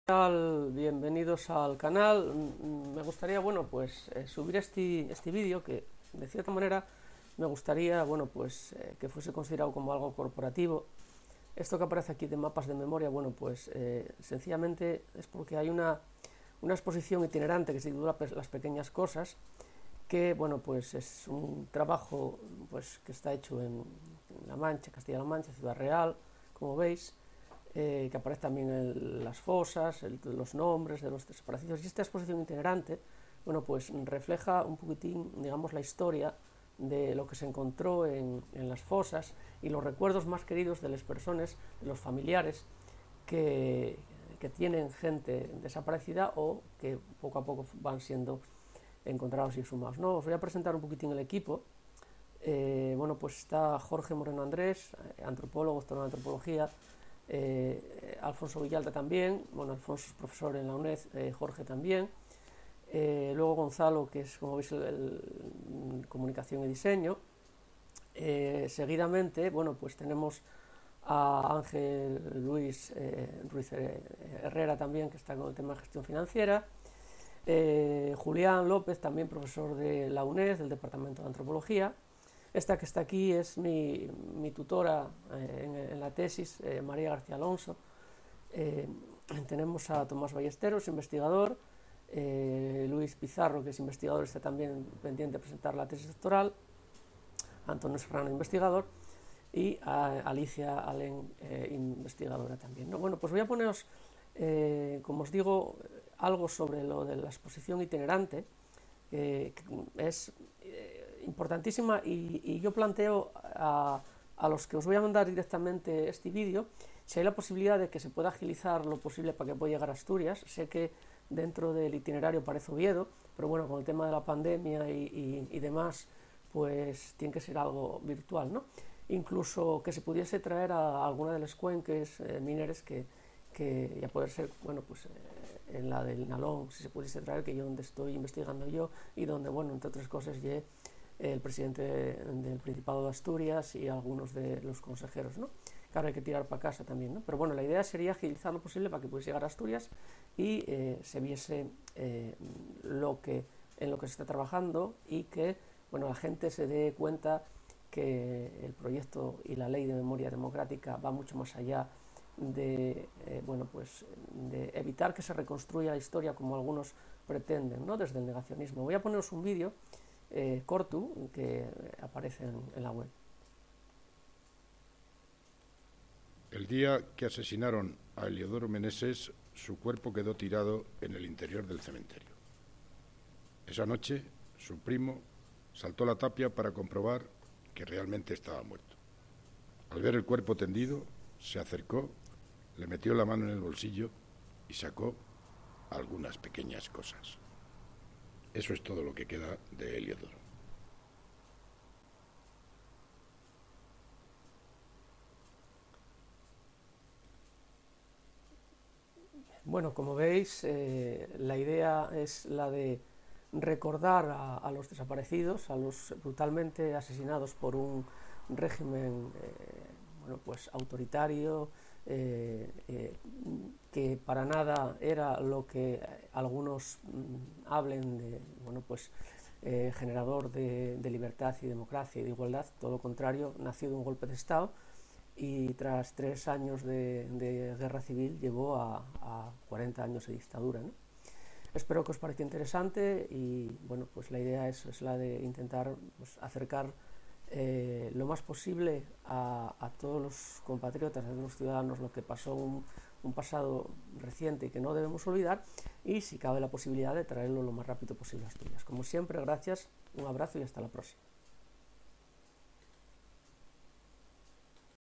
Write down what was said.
Bienvenidos al canal. Me gustaría, subir este vídeo que, de cierta manera, me gustaría, que fuese considerado como algo corporativo. Esto que aparece aquí de mapas de memoria, sencillamente es porque hay una exposición itinerante que se titula Las pequeñas cosas, que, es un trabajo, que está hecho en La Mancha, Castilla-La Mancha, Ciudad Real, como veis. Que aparece también en las fosas, los nombres de los desaparecidos. Y esta exposición itinerante, refleja un poquitín, digamos, la historia de lo que se encontró en las fosas y los recuerdos más queridos de las personas, de los familiares que tienen gente desaparecida o que poco a poco van siendo encontrados y exhumados, ¿no? Os voy a presentar un poquitín el equipo. Está Jorge Moreno Andrés, antropólogo, doctor en antropología. Alfonso Villalta también, Alfonso es profesor en la UNED, Jorge también, luego Gonzalo, que es, como veis, el comunicación y diseño. Seguidamente, tenemos a Ángel Ruiz Herrera también, que está con el tema de gestión financiera. Julián López, también profesor de la UNED, del Departamento de Antropología. Esta que está aquí es mi tutora en la tesis, María García Alonso. Tenemos a Tomás Ballesteros, investigador, Luis Pizarro, que es investigador, está también pendiente de presentar la tesis doctoral, Antonio Serrano, investigador, y a Alicia Alén, investigadora también, ¿no? Pues voy a poneros, como os digo, algo sobre lo de la exposición itinerante, que es importantísima, y yo planteo a los que os voy a mandar directamente este vídeo si hay la posibilidad de que se pueda agilizar lo posible para que pueda llegar a Asturias. Sé que dentro del itinerario parece Oviedo, pero bueno, con el tema de la pandemia y demás, pues tiene que ser algo virtual, ¿no? Incluso que se pudiese traer a alguna de las cuenques mineres que ya puede ser, en la del Nalón, si se pudiese traer, que yo donde estoy investigando yo y donde, entre otras cosas, el presidente del Principado de Asturias y algunos de los consejeros, ¿no? Claro, hay que tirar para casa también, ¿no? Pero bueno, la idea sería agilizar lo posible para que pudiese llegar a Asturias y se viese en lo que se está trabajando, y que, la gente se dé cuenta que el proyecto y la ley de memoria democrática va mucho más allá de, de evitar que se reconstruya la historia como algunos pretenden, ¿no? Desde el negacionismo. Voy a poneros un vídeo corto que aparece en la web. El día que asesinaron a Eliodoro Meneses, su cuerpo quedó tirado en el interior del cementerio. Esa noche, su primo saltó la tapia para comprobar que realmente estaba muerto. Al ver el cuerpo tendido, se acercó, le metió la mano en el bolsillo y sacó algunas pequeñas cosas. Eso es todo lo que queda de Eliodoro. Bueno, como veis, la idea es la de recordar a los desaparecidos, a los brutalmente asesinados por un régimen autoritario, que para nada era lo que algunos hablen de generador de libertad y democracia y de igualdad. Todo lo contrario, nació de un golpe de Estado y tras 3 años de guerra civil llevó a 40 años de dictadura, ¿no? Espero que os parezca interesante, y la idea es la de intentar acercar lo más posible a todos los compatriotas, a todos los ciudadanos, lo que pasó un pasado reciente y que no debemos olvidar, y si cabe la posibilidad de traerlo lo más rápido posible a Asturias. Como siempre, gracias, un abrazo y hasta la próxima.